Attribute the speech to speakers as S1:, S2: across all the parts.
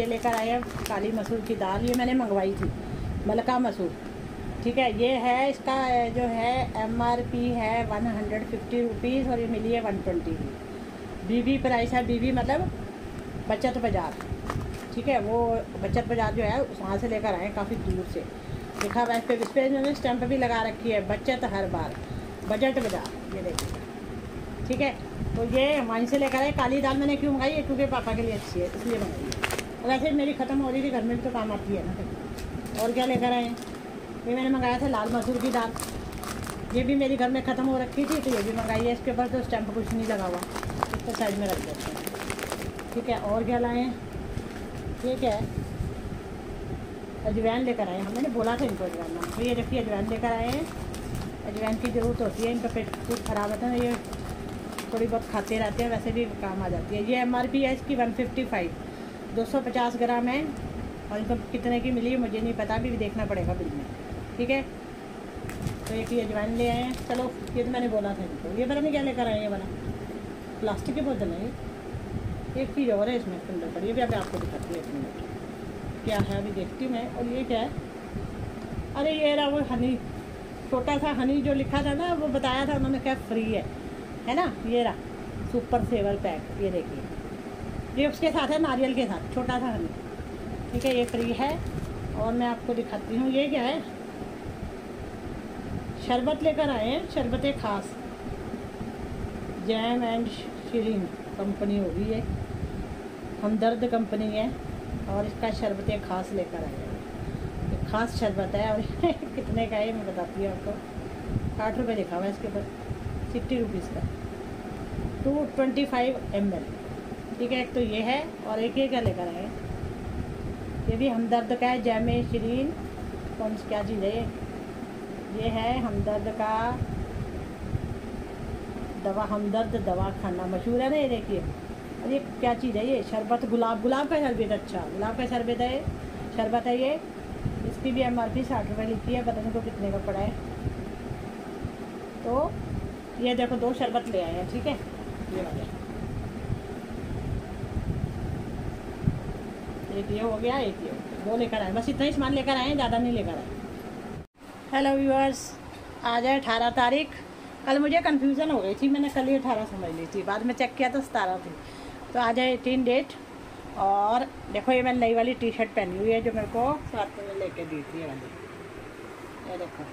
S1: ये लेकर आए हैं काली मसूर की दाल। ये मैंने मंगवाई थी, मलका मसूर। ठीक है, ये है इसका जो है MRP है 150 रुपीज़ और ये मिली है 120 की। BB प्राइस है, BB मतलब बचत बाज़ार। ठीक है, वो बचत बाज़ार जो है वहाँ से लेकर आए काफ़ी दूर से। लिखा हुआ है इस पर इन्होंने स्टैंप भी लगा रखी है, बचत हर बार, बजट बाज़ार। ये देखिए, ठीक है। तो ये वहीं से लेकर आए। काली दाल मैंने क्यों मंगाई है, क्योंकि पापा के लिए अच्छी है इसलिए मंगाई है। वैसे मेरी ख़त्म हो रही थी, घर में भी तो काम आती है ना कभी। और क्या लेकर आए, ये मैंने मंगाया था लाल मसूर की दाल। ये भी मेरी घर में ख़त्म हो रखी थी, तो ये भी मंगाई है। इसके ऊपर तो स्टैंप कुछ नहीं लगा हुआ, इसको साइड में रख देते हैं। ठीक है, और क्या लाएँ, ये क्या है, अजवाइन लेकर आए हैं। मैंने बोला था इनको अजवाइन ना, तो ये देखिए अजवाइन लेकर आए हैं। अजवाइन की ज़रूरत होती है, इनका पेट खूब ख़राब होता है, ये थोड़ी बहुत खाते रहते हैं, वैसे भी काम आ जाती है। ये MRP है इसकी 155, 250 ग्राम है। और इनको कितने की मिली मुझे नहीं पता, भी देखना पड़ेगा बिल में। ठीक है, तो एक ही अजवाइन ले आए हैं। चलो, ये तो मैंने बोला था इनको। ये पता नहीं क्या लेकर आए हैं, ये वाला प्लास्टिक की बोतल है। एक चीज़ और है इसमें अंदर पर, ये भी अभी आपको दिखाती है 1 मिनट क्या है, अभी देखती मैं। और ये क्या है, अरे ये रहा वो हनी, छोटा सा हनी जो लिखा था ना, वो बताया था उन्होंने क्या फ्री है ना। ये रहा सुपर सेवर पैक, ये देखिए, ये उसके साथ है नारियल के साथ, छोटा सा हनी। ठीक है, ये फ्री है। और मैं आपको दिखाती हूँ, ये क्या है, शरबत लेकर आए हैं, शरबत खास, जैम एंड शीरीन कंपनी होगी ये, हमदर्द कंपनी है। और इसका शरबत खास लेकर आए हैं। ये खास शरबत है। और कितने का है मैं बताती हूँ आपको, 60 रुपये लिखा हुआ है इसके ऊपर, 60 रुपीज़ का, 225 ml। ठीक है, एक तो ये है, और एक ये क्या लेकर आए, ये भी हमदर्द का है, जैमे शीरीन, कौन सी क्या चीज़ है ये है हमदर्द का दवा, हमदर्द दवा खाना मशहूर है ना। ये देखिए, अरे क्या चीज़ है ये, शरबत, गुलाब का शरबत। अच्छा, गुलाब का शरबत है, शरबत है ये। इसकी भी MRP 60 रुपये लिखी है, पता नहीं को कितने का पड़ा है। तो ये देखो 2 शरबत ले आए हैं। ठीक है, ये वाले, एक ये हो गया, एक ये हो गया, 2 लेकर आए, बस इतना ही सामान लेकर आए हैं, ज़्यादा नहीं लेकर आए। हेलो व्यूअर्स, आज है 18 तारीख। कल मुझे कन्फ्यूज़न हो गई थी, मैंने कल ही 18 समझ ली थी, बाद में चेक किया तो 17 थी। तो आज है 18 डेट। और देखो ये मैंने नई वाली टी-शर्ट पहनी हुई है, जो मेरे को साथ में लेके दी थी, ये वाली। ये देखो,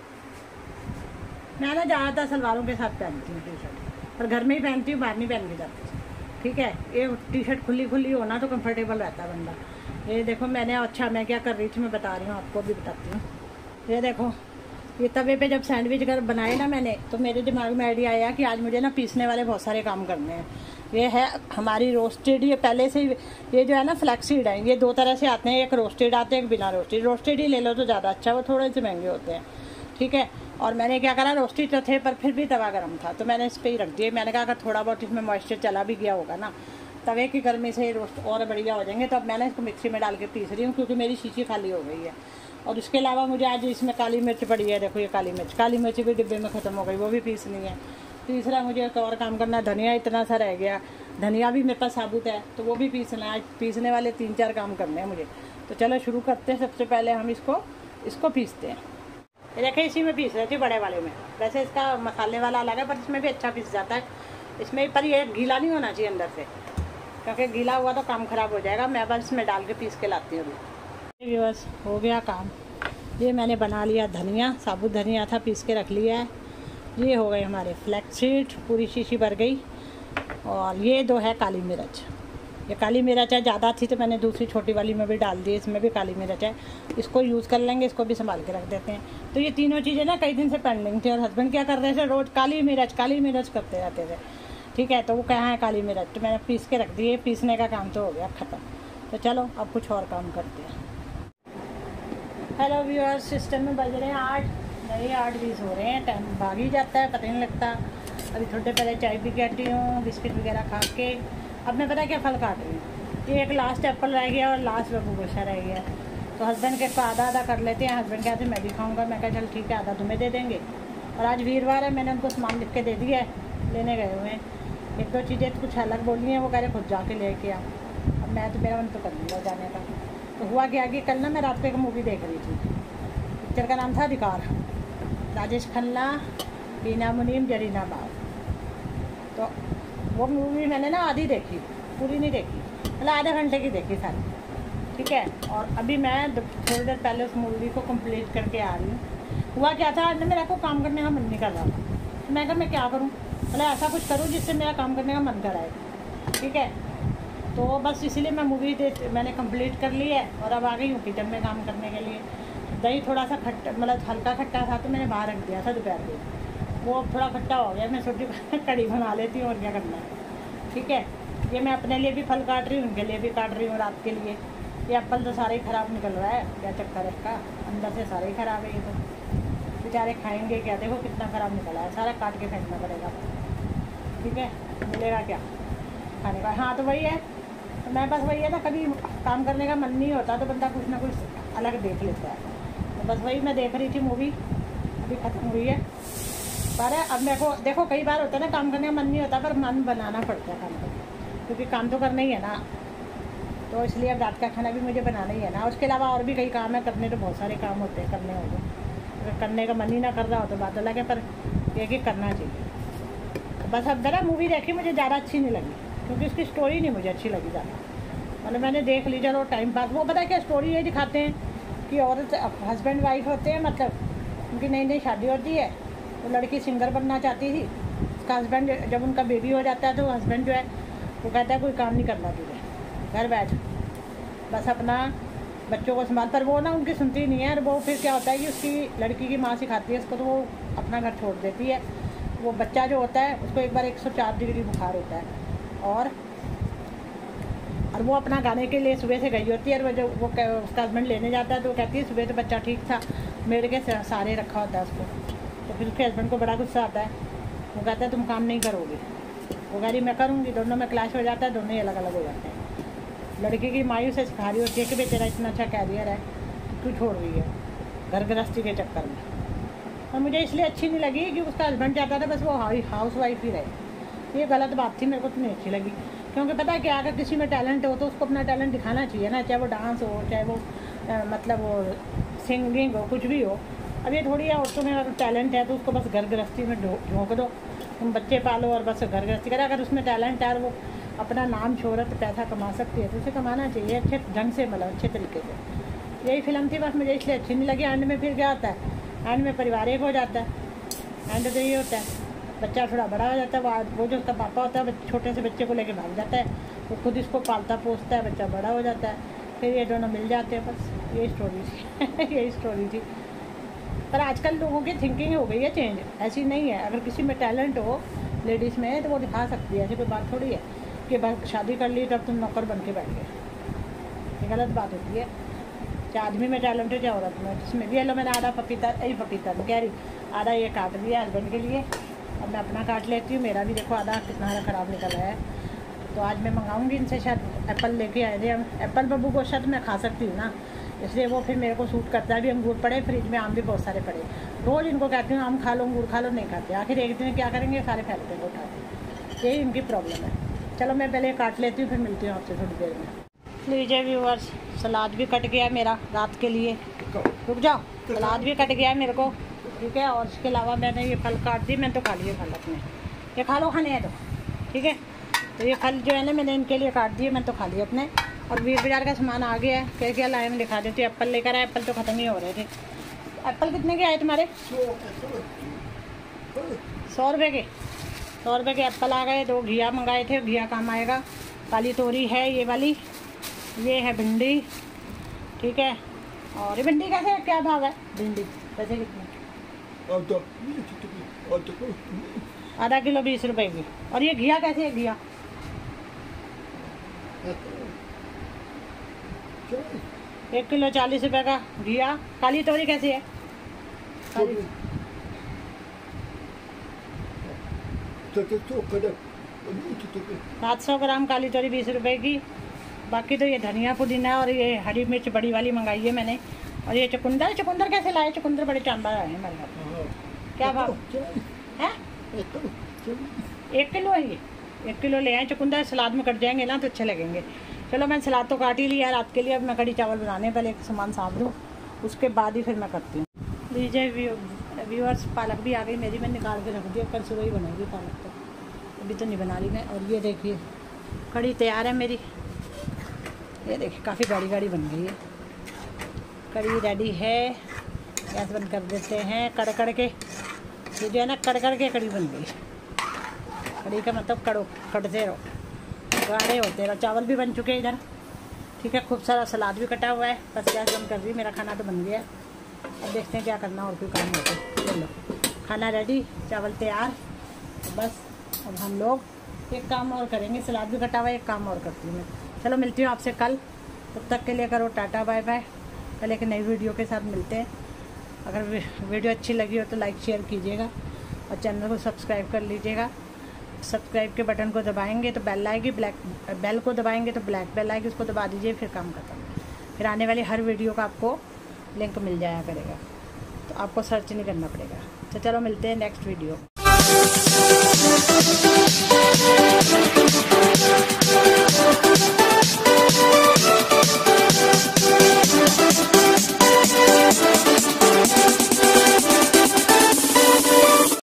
S1: मैं ना ज़्यादातर सलवारों के साथ पहनती हूँ टी-शर्ट, पर घर में ही पहनती हूँ, बाहर नहीं पहन के जाती। ठीक है, ये टी-शर्ट खुली होना तो कंफर्टेबल रहता है बंदा। ये देखो मैंने, अच्छा मैं क्या कर रही थी मैं बता रही हूँ आपको, भी बताती हूँ। ये देखो, ये तवे पे जब सैंडविच अगर बनाए ना मैंने, तो मेरे दिमाग में आइडिया आया कि आज मुझे ना पीसने वाले बहुत सारे काम करने हैं। ये है हमारी रोस्टेड, ये पहले से ही, ये जो है ना फ्लैक्सीड है, ये 2 तरह से आते हैं, एक रोस्टेड आते हैं, एक बिना रोस्टेड। रोस्टेड ही ले लो तो ज़्यादा अच्छा, वो थोड़े से महंगे होते हैं। ठीक है, और मैंने क्या करा, रोस्टेड तो थे पर फिर भी तवा गर्म था, तो मैंने इस पर ही रख दिए। मैंने कहा अगर थोड़ा बहुत इसमें मॉइस्चर चला भी गया होगा ना, तवे की गर्मी से रोस्ट और बढ़िया हो जाएंगे। तो अब मैंने इसको मिक्सी में डाल के पीस रही हूँ, क्योंकि मेरी शीशी खाली हो गई है। और उसके अलावा मुझे आज इसमें काली मिर्च पड़ी है, देखो ये काली मिर्च भी डिब्बे में ख़त्म हो गई, वो भी पीसनी है। तीसरा मुझे एक और काम करना है, धनिया इतना सा रह गया, धनिया भी मेरे पास साबुत है, तो वो भी पीसना है। पीसने वाले 3-4 काम करने हैं मुझे। तो चलो शुरू करते हैं। सबसे पहले हम इसको पीसते हैं। ये देखिए, इसी में पीस रहे थे, बड़े वाले में। वैसे इसका मसाले वाला अलग है, पर इसमें भी अच्छा पीस जाता है इसमें, पर ये गीला नहीं होना चाहिए अंदर से, क्योंकि गीला हुआ तो काम ख़राब हो जाएगा। मैं बस इसमें डाल के पीस के लाती हूँ अभी। बस हो गया काम। ये मैंने बना लिया धनिया, साबुत धनिया था, पीस के रख लिया है। ये हो गए हमारे फ्लैक्सीड, पूरी शीशी भर गई। और ये 2 है काली मिर्च। ये काली मिर्च है, ज़्यादा थी तो मैंने दूसरी छोटी वाली में भी डाल दी, इसमें भी काली मिर्च है। इसको यूज़ कर लेंगे, इसको भी संभाल के रख देते हैं। तो ये तीनों चीज़ें ना कई दिन से पेंडिंग थी, और हस्बैंड क्या कर रहे थे, रोज़ काली मिर्च करते रहते थे। ठीक है, तो वो कहाँ है काली मिर्च, तो मैंने पीस के रख दी। पीसने का काम तो हो गया ख़त्म। तो चलो अब कुछ और काम करते हैं। हेलो व्यूअर्स, सिस्टम में बज रहे हैं 8, नहीं 8:20 हो रहे हैं। टाइम भाग ही जाता है, पता नहीं लगता। अभी थोड़ी देर पहले चाय पी के हटी हूँ, बिस्किट वगैरह खा के। अब मैं पता क्या फल काट रही हूँ। ये एक लास्ट एप्पल रह गया और लास्ट बबू गोशा रह गया। तो हस्बैंड के को आधा कर लेते हैं। हस्बैंड कहते हैं मैं भी खाऊँगा। मैं कहा चल ठीक है, आधा तुम्हें दे देंगे। और आज वीरवार है, मैंने उनको सामान लिख के दे दिया है, लेने गए हुए हैं। 1-2 चीज़ें कुछ अलग बोली हैं, वो कह रहे खुद जाके लेके आ। अब मैं तो मेरा मन तो कर लूँगा जाने का। तो हुआ क्या कि कल ना मैं रात को एक मूवी देख रही थी, पिक्चर का नाम था अधिकार, राजेश खन्ना, बीना मुनीम, जरीना बाव। तो वो मूवी मैंने ना आधी देखी, पूरी नहीं देखी, मतलब आधे घंटे की देखी सारी, ठीक है। और अभी मैं थोड़ी देर पहले उस मूवी को कंप्लीट करके आ रही हूँ। हुआ क्या था, आज मेरा को काम करने का मन नहीं कर रहा था, तो मैं कहा मैं क्या करूँ, मतलब ऐसा कुछ करूँ जिससे मेरा काम करने का मन कराए, ठीक है। तो बस इसीलिए मैं मूवी मैंने कंप्लीट कर ली है और अब आ गई हूँ किचन में काम करने के लिए। दही थोड़ा सा खट्टा, मतलब हल्का खट्टा था, तो मैंने बाहर रख दिया था दोपहर को, वो थोड़ा खट्टा हो गया। मैं सोची कड़ी बना लेती हूँ और क्या करना है, ठीक है। ये मैं अपने लिए भी फल काट रही हूँ, उनके लिए भी काट रही हूँ रात के लिए। ये एप्पल तो सारा ही ख़राब निकल रहा है, क्या चक्कर है इसका, अंदर से सारा ही ख़राब है। ये तो बेचारे खाएंगे क्या, देखो कितना ख़राब निकला है, सारा काट के फेंकना पड़ेगा, ठीक है। मिलेगा क्या खाने का। हाँ तो वही है, तो मैं बस वही है ना, कभी काम करने का मन नहीं होता तो बंदा कुछ ना कुछ अलग देख लेता है। तो बस वही मैं देख रही थी मूवी, अभी ख़त्म हुई है। पर अब मेरे को देखो कई बार होता है ना, काम करने का मन नहीं होता पर मन बनाना पड़ता है काम का, क्योंकि काम तो करना ही है ना। तो इसलिए अब रात का खाना भी मुझे बनाना ही है ना। उसके अलावा और भी कई काम है करने, तो बहुत सारे काम होते हैं करने होंगे। अगर करने का मन ही ना कर रहा हो तो बात अलग है, पर ये कि करना चाहिए। बस अब जरा मूवी देखी, मुझे ज़्यादा अच्छी नहीं लगी, क्योंकि उसकी स्टोरी नहीं मुझे अच्छी लगी ज़्यादा। मतलब मैंने देख ली, चलो टाइम पास। वो पता है क्या स्टोरी ये दिखाते हैं कि औरत हस्बैंड वाइफ होते हैं, मतलब उनकी नई नई शादी होती है। वो लड़की सिंगर बनना चाहती थी, उसका हस्बैंड जब उनका बेबी हो जाता है तो हस्बैंड जो है वो कहता है कोई काम नहीं करना तुझे, घर बैठ बस अपना बच्चों को संभाल। पर वो ना उनकी सुनती नहीं है, और वो फिर क्या होता है कि उसकी लड़की की माँ सिखाती है उसको, तो वो अपना घर छोड़ देती है। वो बच्चा जो होता है उसको एक बार 104 डिग्री बुखार होता है, और वो अपना गाने के लिए सुबह से गई होती है। और वो जो उसका हस्बैंड लेने जाता है तो वो कहती है सुबह तो बच्चा ठीक था, मेरे के सहारे रखा होता है उसको। तो फिर उसके हस्बैंड को बड़ा गुस्सा आता है, वो कहता है तुम काम नहीं करोगे, वो कह रही मैं करूँगी। दोनों में क्लैश हो जाता है, दोनों ही अलग अलग हो जाते हैं। लड़की की मायूस से सिखा रही होती है कि भाई तेरा इतना अच्छा कैरियर है, क्यों छोड़ रही है घर गृहस्थी के चक्कर में। और मुझे इसलिए अच्छी नहीं लगी कि उसका हस्बैंड चाहता था बस वो हाउस वाइफ ही रहे। ये गलत बात थी, मेरे को तो नहीं अच्छी लगी। क्योंकि पता है कि अगर किसी में टैलेंट हो तो उसको अपना टैलेंट दिखाना चाहिए ना, चाहे वो डांस हो, चाहे वो मतलब वो सिंगिंग हो, कुछ भी हो। अब ये थोड़ी है औरतों में अगर टैलेंट है तो उसको बस घर गृहस्थी में झोंक दो, तुम बच्चे पालो और बस घर गृहस्थी करें। अगर उसमें टैलेंट है और वो अपना नाम शोहरत पैसा कमा सकती है तो उसे कमाना चाहिए अच्छे ढंग से, मतलब अच्छे तरीके से। यही फिल्म थी, बस मुझे इसलिए अच्छी नहीं लगी। एंड में फिर क्या होता है, एंड में परिवार एक हो जाता है। एंड तो ये होता है बच्चा थोड़ा बड़ा हो जाता है, वो जो उसका पापा होता है छोटे से बच्चे को लेके भाग जाता है, वो खुद इसको पालता पोसता है, बच्चा बड़ा हो जाता है, फिर ये दोनों मिल जाते हैं। बस यही स्टोरी थी यही स्टोरी थी। पर आजकल लोगों की थिंकिंग हो गई है चेंज, ऐसी नहीं है। अगर किसी में टैलेंट हो लेडीज़ में तो वो दिखा सकती है, ऐसी कोई बात थोड़ी है कि बस शादी कर ली तब तुम नौकर बन के बैठ गए, ये गलत बात होती है। चाहे आदमी में टैलेंट है चाहे औरत में, जिसमें भी। लो मैंने आधा पपीता, यही पपीता मैं कह रही, आधा ये काट दिया हस्बैंड के लिए, अब मैं अपना काट लेती हूँ। मेरा भी देखो आधा कितना ख़राब निकल रहा है। तो आज मैं मंगाऊंगी इनसे, शायद एप्पल लेके आए थे हम। एप्पल बब्बू को शायद मैं खा सकती हूँ ना, इसलिए वो फिर मेरे को सूट करता है। अभी अंगूर पड़े फ्रिज में, आम भी बहुत सारे पड़े, रोज़ इनको कहती हूँ आम खा लो अंगूर खा लो, नहीं खाते। आखिर एक दिन क्या करेंगे, सारे फैलते हैं उठाते, यही इनकी प्रॉब्लम है। चलो मैं पहले काट लेती हूँ, फिर मिलती हूँ आपसे थोड़ी देर में। लीजिए व्यूअर्स, सलाद भी कट गया है मेरा रात के लिए, रुक जाओ, सलाद भी कट गया है मेरे को, ठीक है। और इसके अलावा मैंने ये फल काट दी, मैंने तो खा लिए फल अपने, ये खा लो, खाने हैं तो ठीक है। तो ये फल जो है ना मैंने इनके लिए काट दिए, मैंने तो खा लिए अपने। और वीर बाजार का सामान आ गया है, क्या क्या लाए मैं दिखा देती हूँ। एप्पल लेकर आए, एप्पल तो ख़त्म ही हो रहे थे। एप्पल कितने के आए तुम्हारे? 100 रुपये के। 100 रुपये के एप्पल आ गए। 2 घिया मंगाए थे, घिया काम आएगा। काली तोरी है ये वाली, ये है भिंडी, ठीक है। और ये भिंडी कैसे, क्या भाव है भिंडी, कैसे कितनी? आधा किलो 20 रुपये की। और ये घिया कैसे है, घिया 1 किलो 40 रुपये का घिया। काली तोरी कैसे है? 700 ग्राम काली तोरी 20 रुपये की। बाकी तो ये धनिया पुदीना और ये हरी मिर्च बड़ी वाली मंगाई है मैंने। और ये चुकंदर, चुकंदर कैसे लाए? चुकंदर बड़े चांदार आए हैं हमारे घर। क्या भाव है? 1 किलो है ये, 1 किलो ले आए चुकंदर, सलाद में कट जाएंगे ना तो अच्छे लगेंगे। चलो मैं सलाद तो काट ही लिया रात के लिए, अब मैं कड़ी चावल बनाने पहले एक सामान साफ दूँ, उसके बाद ही फिर मैं करती हूँ। लीजिए व्यूअर्स, पालक भी आ गई मेरी, मैं निकाल के रख दिया, कल सुबह ही बनाऊंगी पालक, तो अभी तो नहीं बना रही मैं। और ये देखिए कड़ी तैयार है मेरी, ये देखिए काफ़ी गाढ़ी गाढ़ी बन गई है, कड़ी रेडी है। गैस बंद कर देते हैं। कड़कड़ के ये जो है ना, कड़कड़ के कड़ी बन गई। कड़ी का मतलब कड़ो, कटते रहो, गाढ़े होते रहो। चावल भी बन चुके हैं इधर, ठीक है, खूब सारा सलाद भी कटा हुआ है। बस गैस बंद कर दी, मेरा खाना तो बन गया है। अब देखते हैं क्या करना और कोई काम होता है। चलो खाना रेडी, चावल तैयार, बस अब हम लोग एक काम और करेंगे। सलाद भी कटा हुआ है, एक काम और करती हूँ मैं। चलो मिलती हूँ आपसे कल, तब तक के लिए करो टाटा बाय बाय। कल एक नई वीडियो के साथ मिलते हैं। अगर वीडियो अच्छी लगी हो तो लाइक शेयर कीजिएगा और चैनल को सब्सक्राइब कर लीजिएगा। सब्सक्राइब के बटन को दबाएंगे तो बेल आएगी, बेल को दबाएंगे तो ब्लैक बेल आएगी, उसको दबा दीजिए, फिर काम खत्म। फिर आने वाली हर वीडियो का आपको लिंक मिल जाया करेगा, तो आपको सर्च नहीं करना पड़ेगा। तो चलो मिलते हैं नेक्स्ट वीडियो।